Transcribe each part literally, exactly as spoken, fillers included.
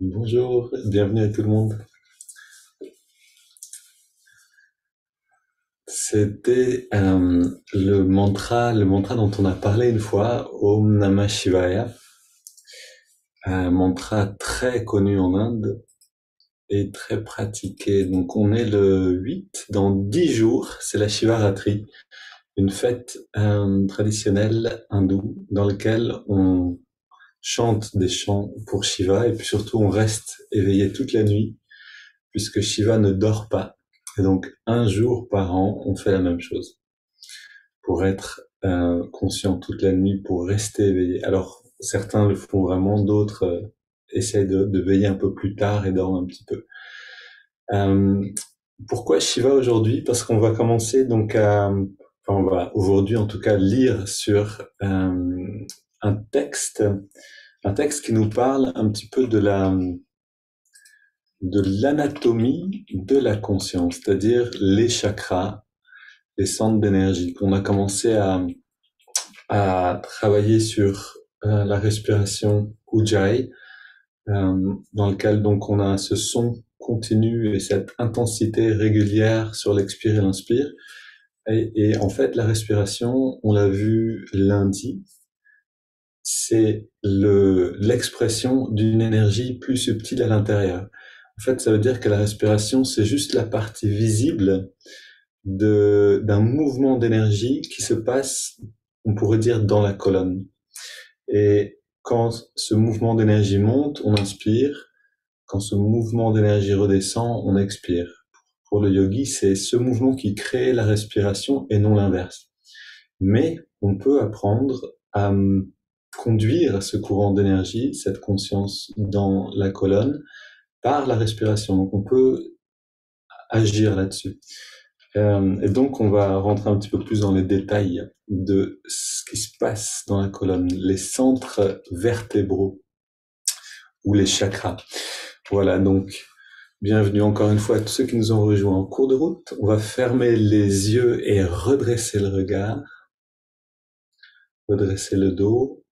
Bonjour, bienvenue à tout le monde. C'était euh, le mantra, le mantra dont on a parlé une fois, Om Namah Shivaya, un mantra très connu en Inde et très pratiqué. Donc on est le huit, dans dix jours, c'est la Shivaratri, une fête euh, traditionnelle hindoue dans laquelle on chante des chants pour Shiva et puis surtout on reste éveillé toute la nuit puisque Shiva ne dort pas. Et donc, un jour par an, on fait la même chose pour être euh, conscient toute la nuit, pour rester éveillé. Alors, certains le font vraiment, d'autres euh, essayent de, de veiller un peu plus tard et dorment un petit peu. Euh, pourquoi Shiva aujourd'hui? Parce qu'on va commencer donc à, enfin, on va aujourd'hui en tout cas lire sur euh, un texte, un texte qui nous parle un petit peu de la de l'anatomie de la conscience, c'est-à-dire les chakras, les centres d'énergie. On a commencé à, à travailler sur euh, la respiration Ujjayi, euh, dans lequel donc on a ce son continu et cette intensité régulière sur l'expire et l'inspire. Et, et en fait, la respiration, on l'a vu lundi, c'est le, l'expression d'une énergie plus subtile à l'intérieur. En fait, ça veut dire que la respiration, c'est juste la partie visible de, d'un mouvement d'énergie qui se passe, on pourrait dire, dans la colonne. Et quand ce mouvement d'énergie monte, on inspire. Quand ce mouvement d'énergie redescend, on expire. Pour le yogi, c'est ce mouvement qui crée la respiration et non l'inverse. Mais on peut apprendre à conduire ce courant d'énergie, cette conscience dans la colonne, par la respiration. Donc on peut agir là-dessus. Euh, et donc, on va rentrer un petit peu plus dans les détails de ce qui se passe dans la colonne, les centres vertébraux ou les chakras. Voilà, donc, bienvenue encore une fois à tous ceux qui nous ont rejoints en cours de route. On va fermer les yeux et redresser le regard, redresser le dos.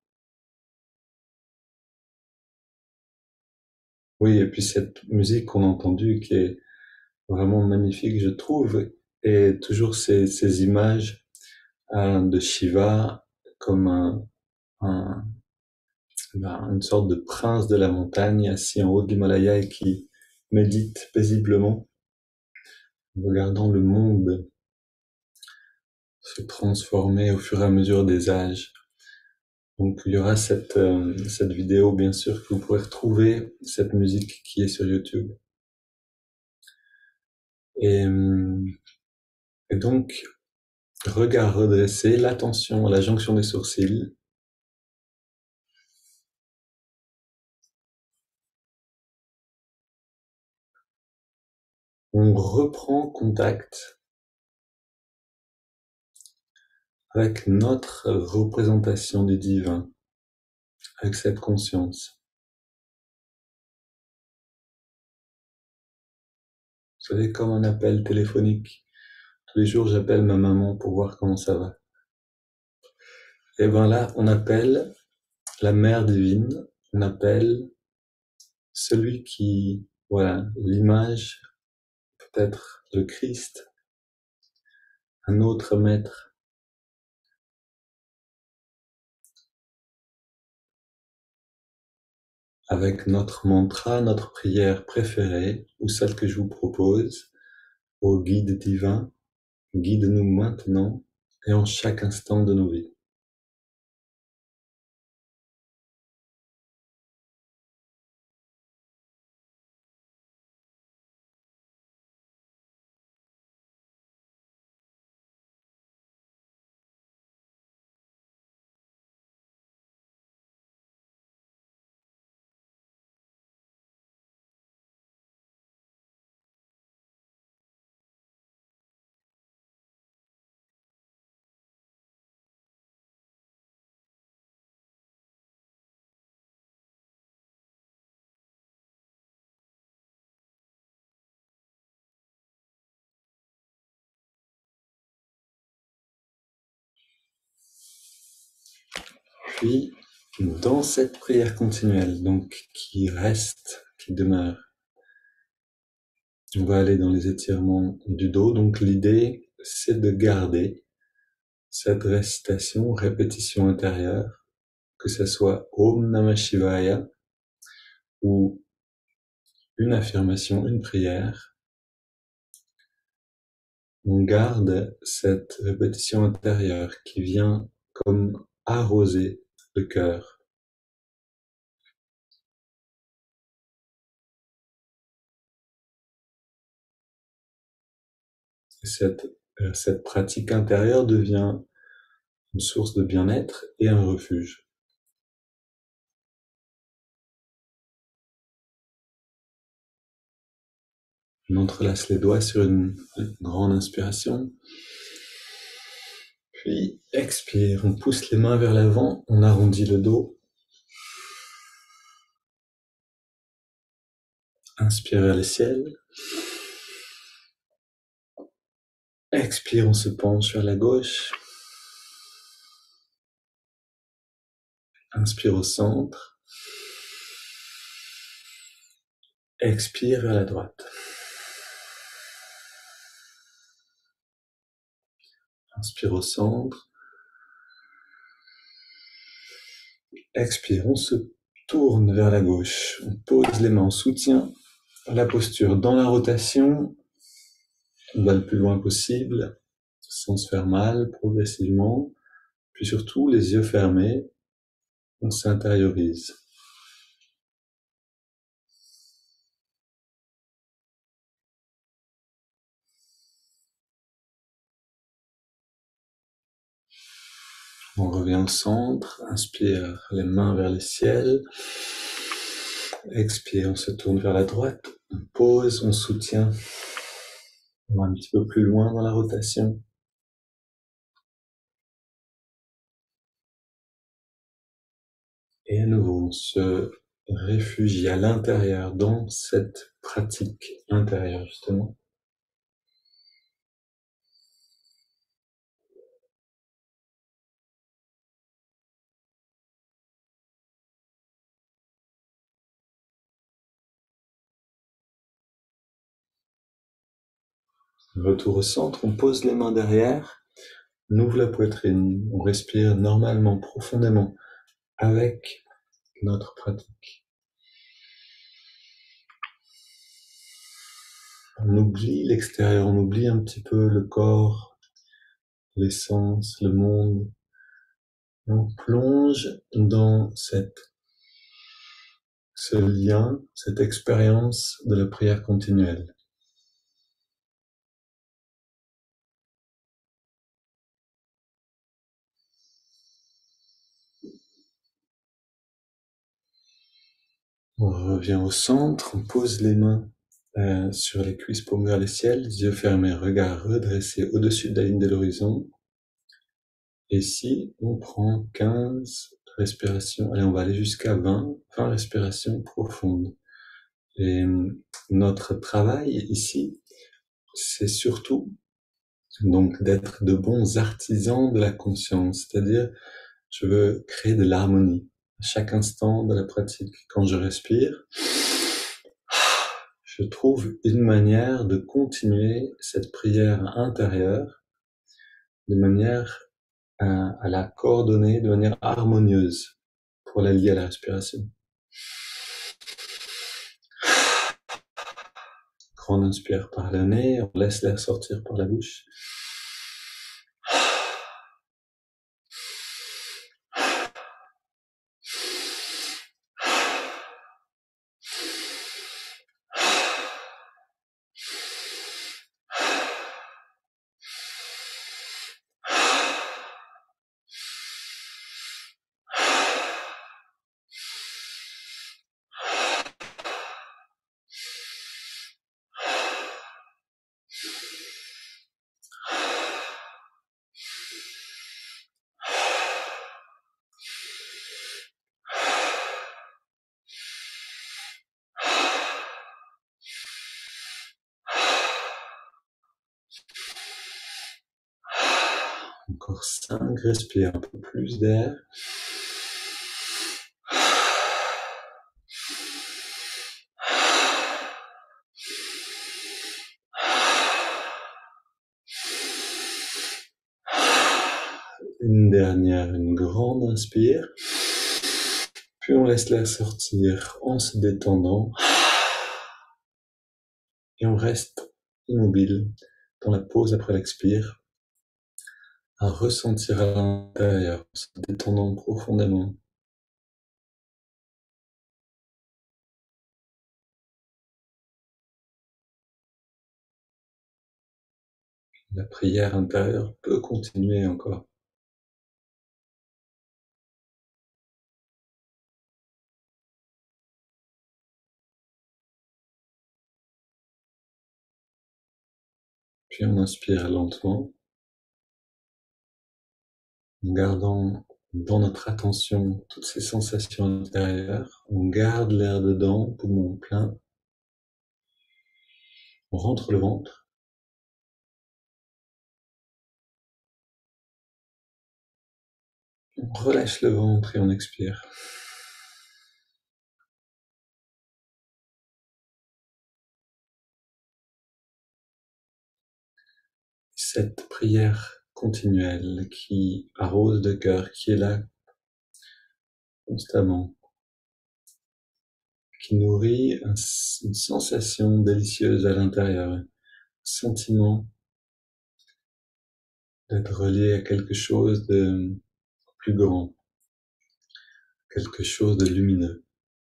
Oui, et puis cette musique qu'on a entendue qui est vraiment magnifique, je trouve, et toujours ces, ces images euh, de Shiva comme un, un, ben, une sorte de prince de la montagne assis en haut de l'Himalaya et qui médite paisiblement, regardant le monde se transformer au fur et à mesure des âges. Donc il y aura cette, euh, cette vidéo, bien sûr, que vous pourrez retrouver, cette musique qui est sur YouTube. Et, et donc, regard redressé, l'attention à la jonction des sourcils. On reprend contact avec notre représentation du divin, avec cette conscience. Vous savez, comme un appel téléphonique. Tous les jours, j'appelle ma maman pour voir comment ça va. Et ben là, on appelle la mère divine, on appelle celui qui, voilà, l'image, peut-être le Christ, un autre maître. Avec notre mantra, notre prière préférée, ou celle que je vous propose, au guide divin, guide-nous maintenant et en chaque instant de nos vies. Puis, dans cette prière continuelle, donc qui reste, qui demeure. On va aller dans les étirements du dos. Donc l'idée, c'est de garder cette récitation, répétition intérieure, que ce soit Om Namah Shivaya ou une affirmation, une prière. On garde cette répétition intérieure qui vient comme arroser le cœur. Cette, euh, cette pratique intérieure devient une source de bien-être et un refuge. On entrelace les doigts sur une, une grande inspiration. Puis expire, on pousse les mains vers l'avant, on arrondit le dos. Inspire vers le ciel. Expire, on se penche vers la gauche. Inspire au centre. Expire vers la droite. Inspire au centre. Expire, on se tourne vers la gauche. On pose les mains en soutien. La posture dans la rotation. On va le plus loin possible, sans se faire mal, progressivement. Puis surtout, les yeux fermés, on s'intériorise. On revient au centre, inspire, les mains vers le ciel. Expire, on se tourne vers la droite. On pose, on soutient. On va un petit peu plus loin dans la rotation. Et à nouveau, on se réfugie à l'intérieur, dans cette pratique intérieure, justement. Retour au centre, on pose les mains derrière, on ouvre la poitrine, on respire normalement, profondément, avec notre pratique. On oublie l'extérieur, on oublie un petit peu le corps, les sens, le monde. On plonge dans cette, ce lien, cette expérience de la prière continuelle. On revient au centre, on pose les mains euh, sur les cuisses, paumes vers le ciel, les yeux fermés, regard redressé au-dessus de la ligne de l'horizon. Et ici, on prend quinze respirations, allez, on va aller jusqu'à vingt, vingt respirations profondes. Et notre travail ici, c'est surtout donc d'être de bons artisans de la conscience, c'est-à-dire je veux créer de l'harmonie à chaque instant de la pratique. Quand je respire, je trouve une manière de continuer cette prière intérieure de manière à, à la coordonner de manière harmonieuse pour la lier à la respiration. Grande inspire par le nez, on laisse l'air sortir par la bouche. Encore cinq, respire un peu plus d'air. Une dernière, une grande inspire. Puis on laisse l'air sortir en se détendant. Et on reste immobile dans la pause après l'expire, à ressentir à l'intérieur, en se détendant profondément. La prière intérieure peut continuer encore. Puis on inspire lentement, en gardant dans notre attention toutes ces sensations intérieures. On garde l'air dedans, poumon plein. On rentre le ventre. On relâche le ventre et on expire. Cette prière continuelle qui arrose le cœur, qui est là constamment, qui nourrit un- une sensation délicieuse à l'intérieur, un sentiment d'être relié à quelque chose de plus grand, quelque chose de lumineux.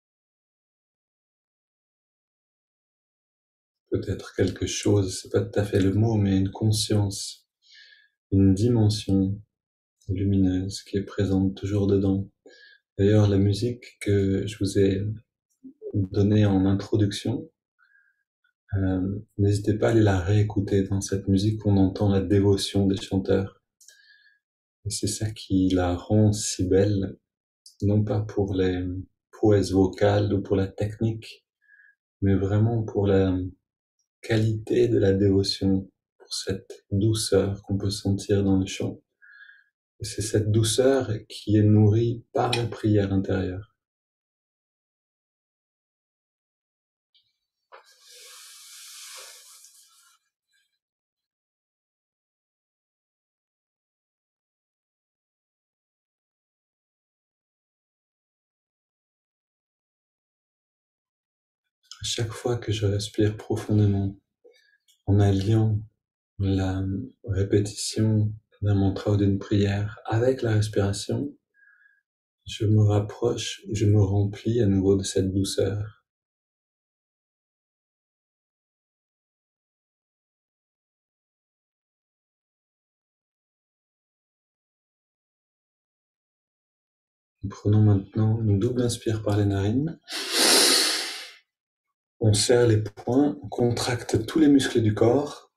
Peut-être quelque chose, c'est pas tout à fait le mot, mais une conscience, une dimension lumineuse qui est présente toujours dedans. D'ailleurs, la musique que je vous ai donnée en introduction, euh, n'hésitez pas à aller la réécouter. Dans cette musique, on entend la dévotion des chanteurs. Et c'est ça qui la rend si belle, non pas pour les prouesses vocales ou pour la technique, mais vraiment pour la qualité de la dévotion, pour cette douceur qu'on peut sentir dans le chant. Et c'est cette douceur qui est nourrie par la prière intérieure. À chaque fois que je respire profondément, en alliant la répétition d'un mantra ou d'une prière avec la respiration, je me rapproche, je me remplis à nouveau de cette douceur. Nous prenons maintenant une double inspire par les narines. On serre les poings, on contracte tous les muscles du corps.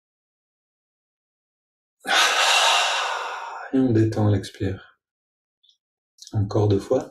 Et on détend à l'expire. Encore deux fois.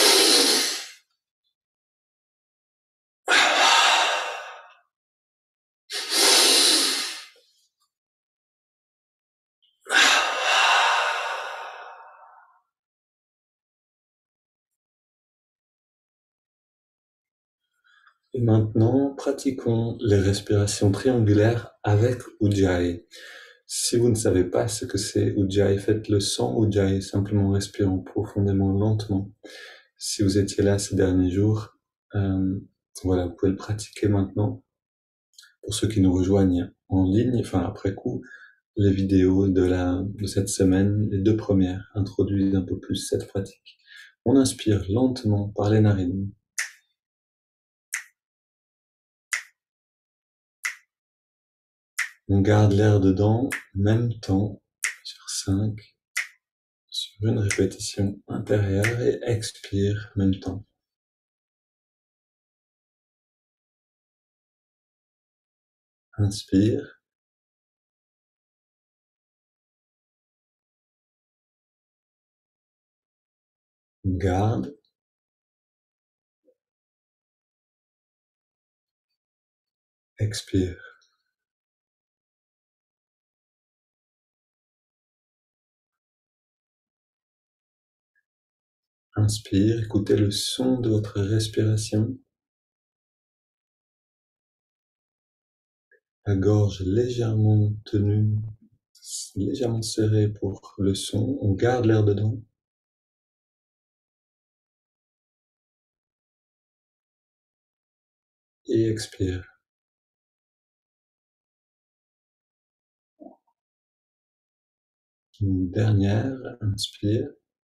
Et maintenant, pratiquons les respirations triangulaires avec Ujjayi. Si vous ne savez pas ce que c'est Ujjayi, faites-le sans Ujjayi, simplement respirant profondément, lentement. Si vous étiez là ces derniers jours, euh, voilà, vous pouvez le pratiquer maintenant. Pour ceux qui nous rejoignent en ligne, enfin après coup, les vidéos de, la, de cette semaine, les deux premières, introduisent un peu plus cette pratique. On inspire lentement par les narines. On garde l'air dedans, même temps, sur cinq, sur une répétition intérieure et expire, même temps. Inspire. Garde. Expire. Inspire, écoutez le son de votre respiration. La gorge légèrement tenue, légèrement serré pour le son. On garde l'air dedans. Et expire. Une dernière, inspire.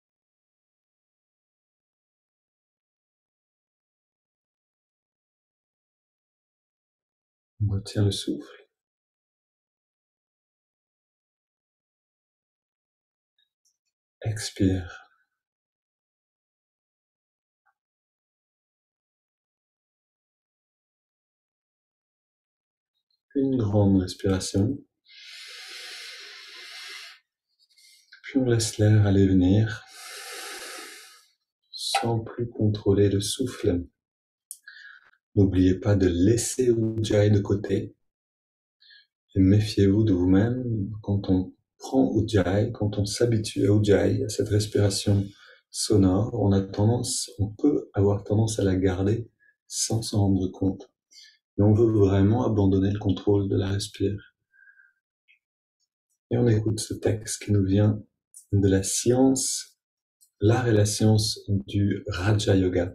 On retient le souffle. Expire. Une grande respiration. Puis on laisse l'air aller venir, sans plus contrôler le souffle. N'oubliez pas de laisser Ujjayi de côté. Et méfiez-vous de vous-même quand on prend Ujjayi, quand on s'habitue à Ujjayi, à cette respiration sonore, on a tendance, on peut avoir tendance à la garder sans s'en rendre compte. Mais on veut vraiment abandonner le contrôle de la respiration. Et on écoute ce texte qui nous vient de la science, l'art et la science du Raja Yoga,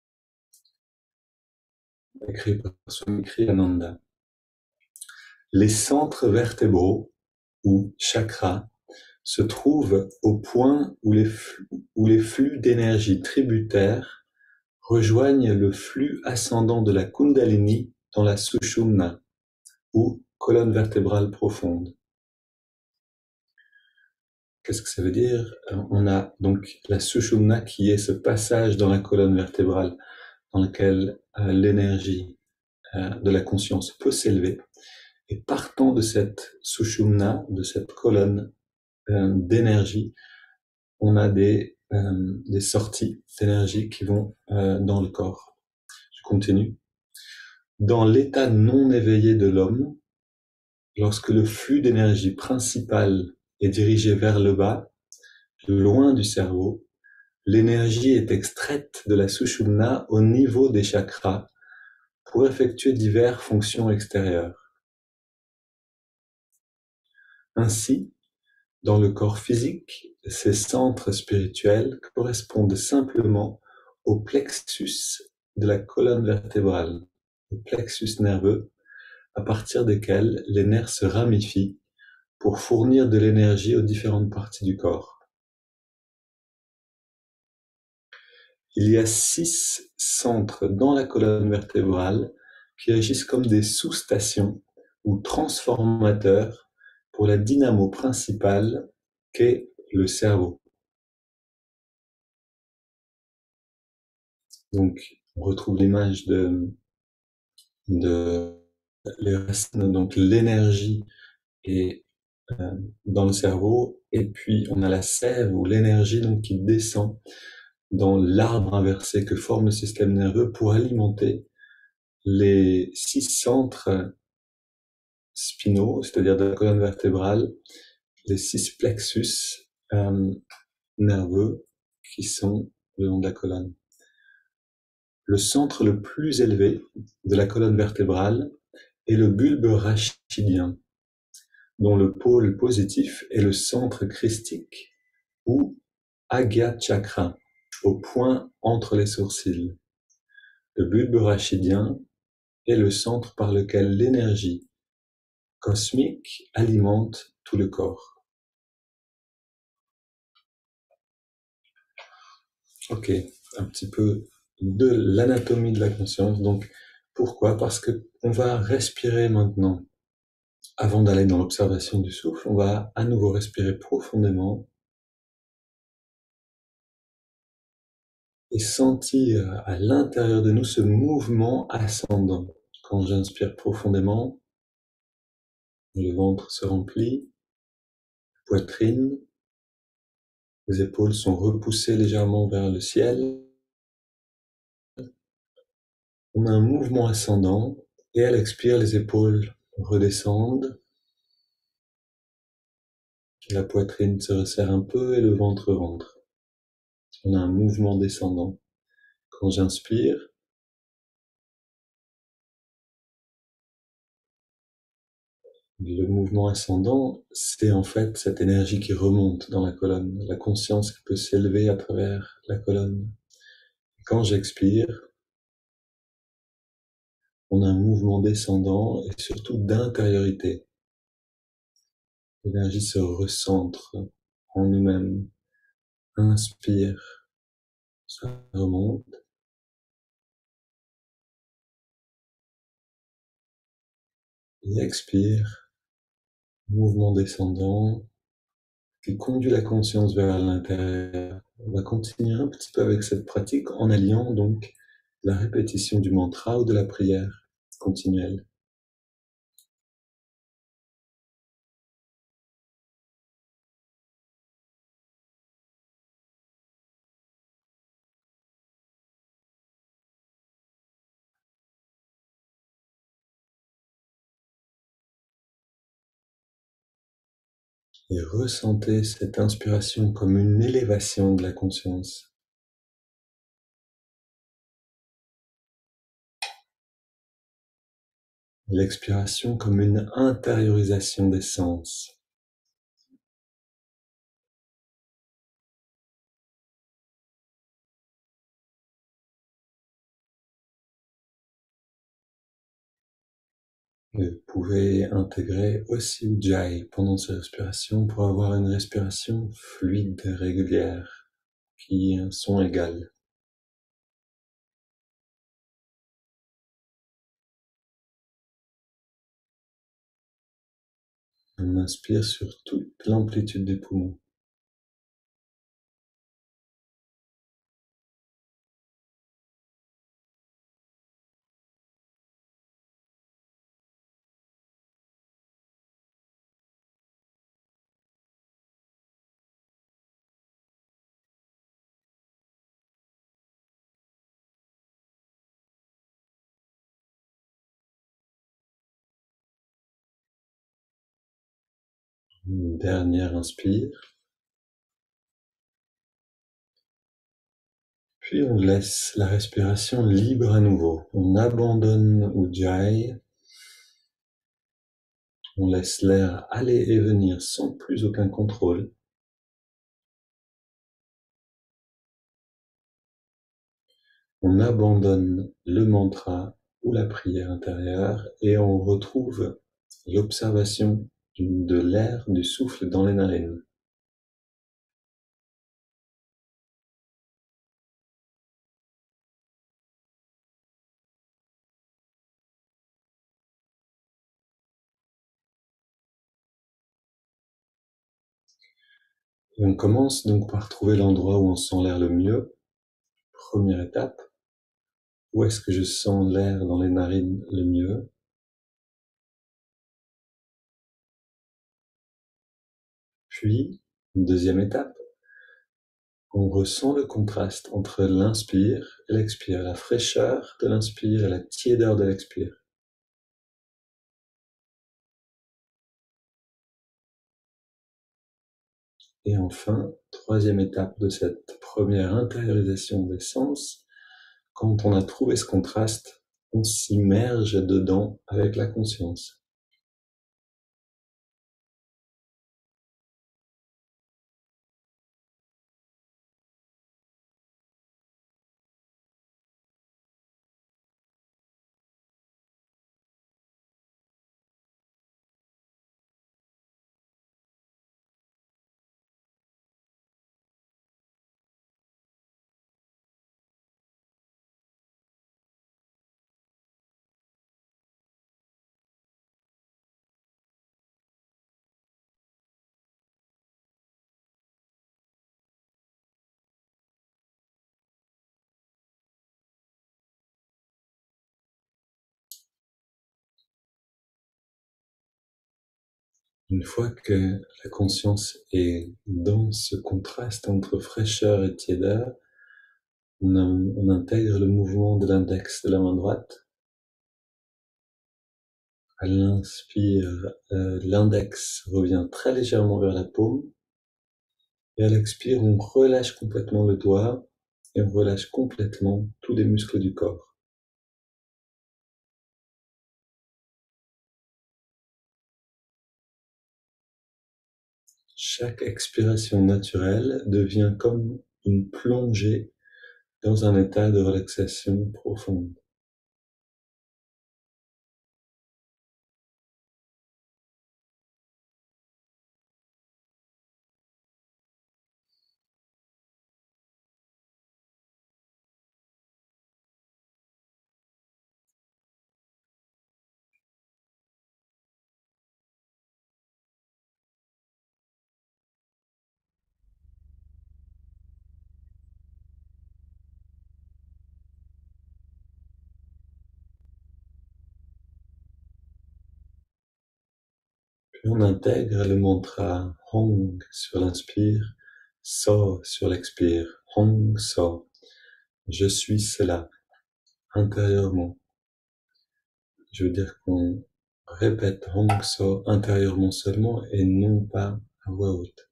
écrit par Swami Kriyananda. Les centres vertébraux, ou chakras, se trouvent au point où les flux, où les flux d'énergie tributaires rejoignent le flux ascendant de la Kundalini dans la Sushumna, ou colonne vertébrale profonde. Qu'est-ce que ça veut dire? On a donc la Sushumna qui est ce passage dans la colonne vertébrale dans lequel euh, l'énergie euh, de la conscience peut s'élever. Et partant de cette Sushumna, de cette colonne euh, d'énergie, on a des, euh, des sorties d'énergie qui vont euh, dans le corps. Je continue. Dans l'état non éveillé de l'homme, lorsque le flux d'énergie principal est dirigé vers le bas, loin du cerveau, l'énergie est extraite de la Sushumna au niveau des chakras pour effectuer diverses fonctions extérieures. Ainsi, dans le corps physique, ces centres spirituels correspondent simplement au plexus de la colonne vertébrale, au plexus nerveux, à partir desquels les nerfs se ramifient pour fournir de l'énergie aux différentes parties du corps. Il y a six centres dans la colonne vertébrale qui agissent comme des sous-stations ou transformateurs pour la dynamo principale qu'est le cerveau. Donc, on retrouve l'image de, de les racines, donc l'énergie est euh, dans le cerveau, et puis on a la sève ou l'énergie donc qui descend dans l'arbre inversé que forme le système nerveux pour alimenter les six centres spinaux, c'est-à-dire de la colonne vertébrale, les six plexus euh, nerveux qui sont le long de la colonne. Le centre le plus élevé de la colonne vertébrale est le bulbe rachidien, dont le pôle positif est le centre christique ou Agya Chakra, au point entre les sourcils. Le bulbe rachidien est le centre par lequel l'énergie cosmique alimente tout le corps. Ok, un petit peu de l'anatomie de la conscience. Donc, pourquoi? Parce que on va respirer maintenant. Avant d'aller dans l'observation du souffle, on va à nouveau respirer profondément et sentir à l'intérieur de nous ce mouvement ascendant. Quand j'inspire profondément, le ventre se remplit, la poitrine, les épaules sont repoussées légèrement vers le ciel. On a un mouvement ascendant et à l'expire, les épaules redescendent. La poitrine se resserre un peu et le ventre rentre. On a un mouvement descendant. Quand j'inspire, Le mouvement ascendant, c'est en fait cette énergie qui remonte dans la colonne, la conscience qui peut s'élever à travers la colonne. Quand j'expire, on a un mouvement descendant et surtout d'intériorité. L'énergie se recentre en nous-mêmes. Inspire, ça remonte. Et expire, mouvement descendant qui conduit la conscience vers l'intérieur. On va continuer un petit peu avec cette pratique en alliant donc la répétition du mantra ou de la prière continuelle. Et ressentez cette inspiration comme une élévation de la conscience. L'expiration comme une intériorisation des sens. Vous pouvez intégrer aussi Ujjayi pendant ces respirations pour avoir une respiration fluide et régulière qui sont égales. On inspire sur toute l'amplitude des poumons. Une dernière inspire. Puis on laisse la respiration libre à nouveau. On abandonne Ujjayi. On laisse l'air aller et venir sans plus aucun contrôle. On abandonne le mantra ou la prière intérieure et on retrouve l'observation de l'air, du souffle dans les narines. Et on commence donc par trouver l'endroit où on sent l'air le mieux. Première étape, où est-ce que je sens l'air dans les narines le mieux? Puis, deuxième étape, on ressent le contraste entre l'inspire et l'expire, la fraîcheur de l'inspire et la tiédeur de l'expire. Et enfin, troisième étape de cette première intériorisation des sens, quand on a trouvé ce contraste, on s'immerge dedans avec la conscience. Une fois que la conscience est dans ce contraste entre fraîcheur et tiédeur, on, on intègre le mouvement de l'index de la main droite. À l'inspire, euh, l'index revient très légèrement vers la paume. Et à l'expire, on relâche complètement le doigt et on relâche complètement tous les muscles du corps. Chaque expiration naturelle devient comme une plongée dans un état de relaxation profonde. Puis on intègre le mantra Hong sur l'inspire, So sur l'expire. Hong So. Je suis cela intérieurement. Je veux dire qu'on répète Hong So intérieurement seulement et non pas à voix haute.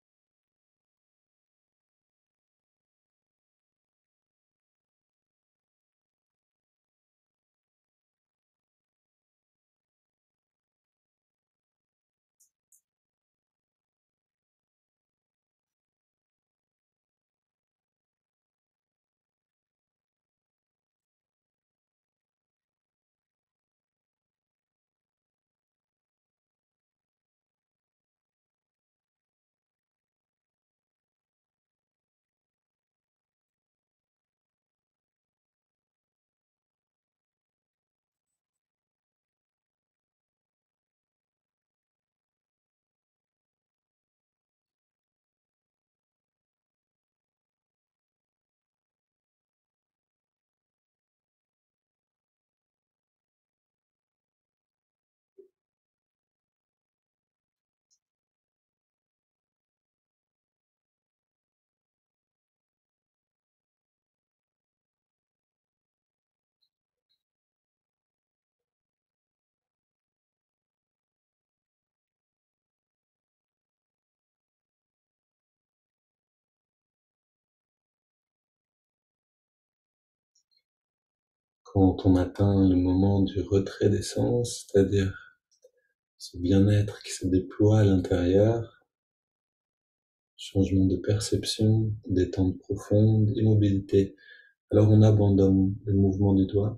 Quand on atteint le moment du retrait des sens, c'est-à-dire ce bien-être qui se déploie à l'intérieur, changement de perception, détente profonde, immobilité, alors on abandonne le mouvement du doigt.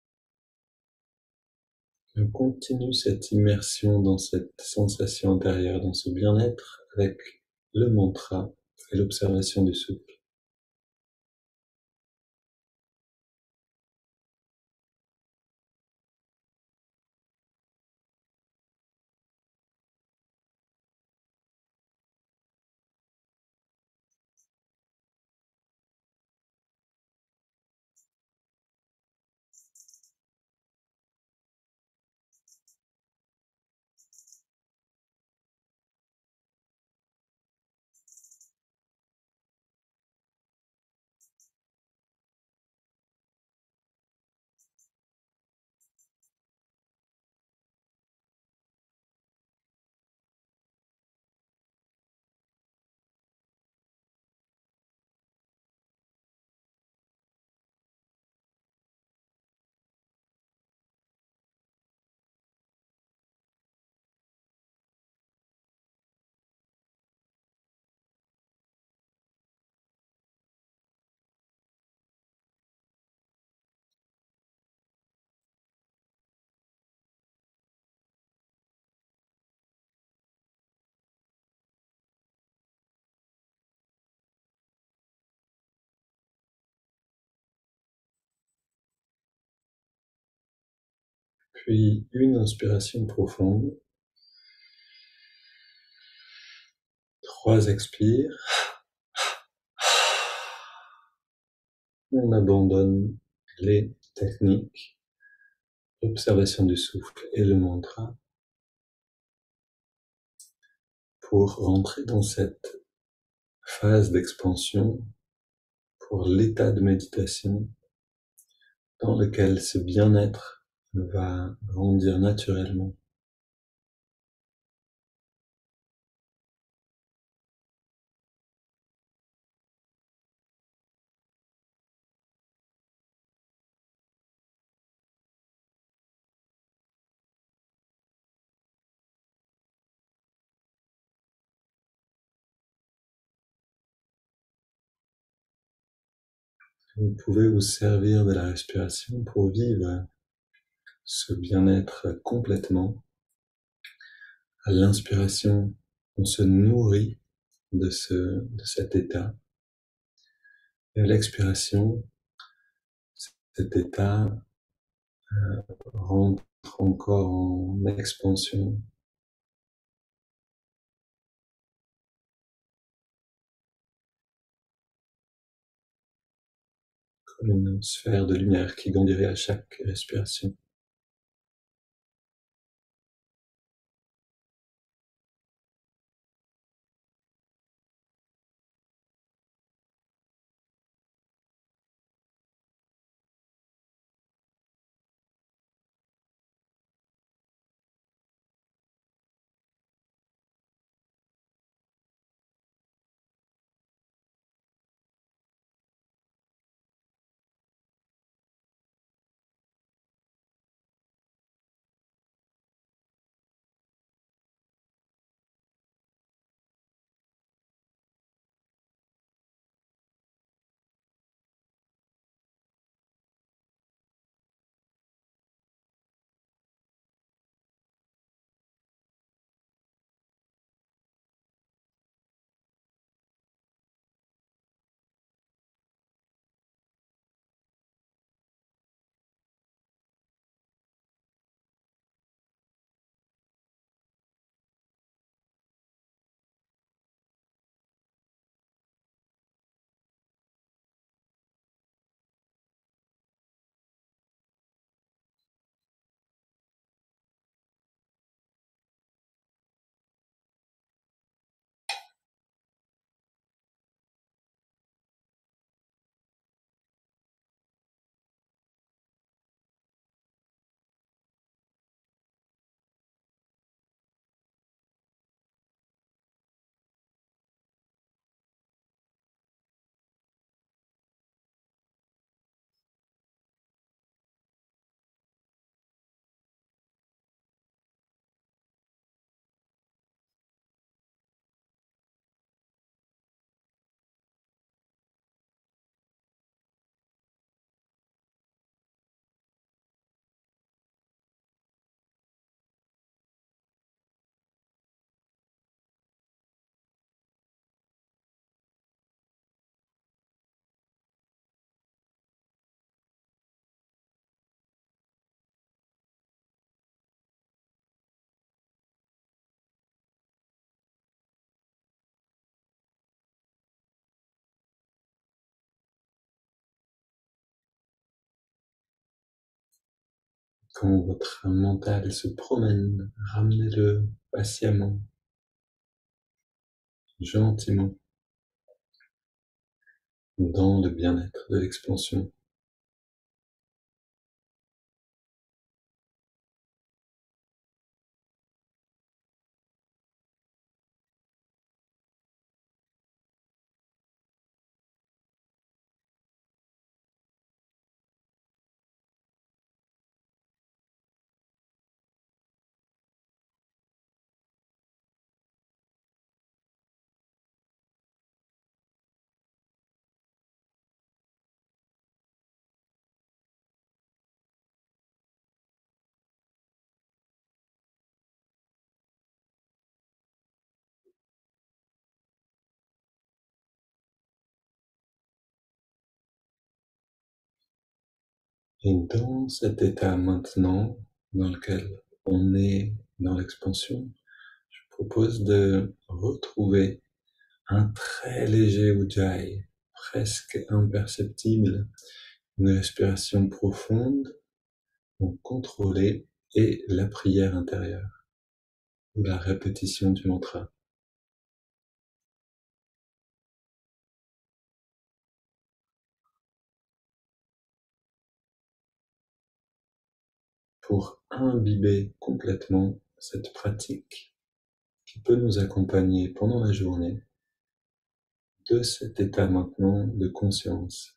On continue cette immersion dans cette sensation intérieure, dans ce bien-être avec le mantra et l'observation du souffle. Puis une inspiration profonde, trois expires, on abandonne les techniques, l'observation du souffle et le mantra pour rentrer dans cette phase d'expansion, pour l'état de méditation dans lequel ce bien-être va grandir naturellement. Vous pouvez vous servir de la respiration pour vivre ce bien-être complètement. À l'inspiration, on se nourrit de, ce, de cet état. Et à l'expiration, cet état euh, rentre encore en expansion. Comme une sphère de lumière qui grandirait à chaque respiration. Quand votre mental se promène, ramenez-le patiemment, gentiment, dans le bien-être de l'expansion. Et dans cet état maintenant, dans lequel on est dans l'expansion, je propose de retrouver un très léger ujjayi, presque imperceptible, une respiration profonde, donc contrôlée, et la prière intérieure, ou la répétition du mantra. Pour imbiber complètement cette pratique qui peut nous accompagner pendant la journée de cet état maintenant de conscience.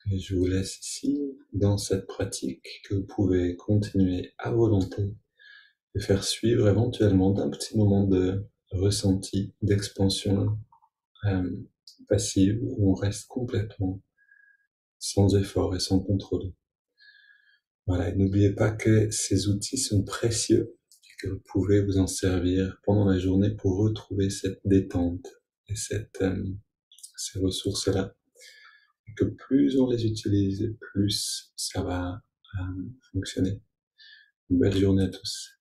Et je vous laisse ici, dans cette pratique que vous pouvez continuer à volonté et faire suivre éventuellement d'un petit moment de ressenti, d'expansion euh, passive où on reste complètement sans effort et sans contrôle. Voilà, et n'oubliez pas que ces outils sont précieux et que vous pouvez vous en servir pendant la journée pour retrouver cette détente et cette, euh, ces ressources-là. Et que plus on les utilise, plus ça va euh, fonctionner. Une belle journée à tous.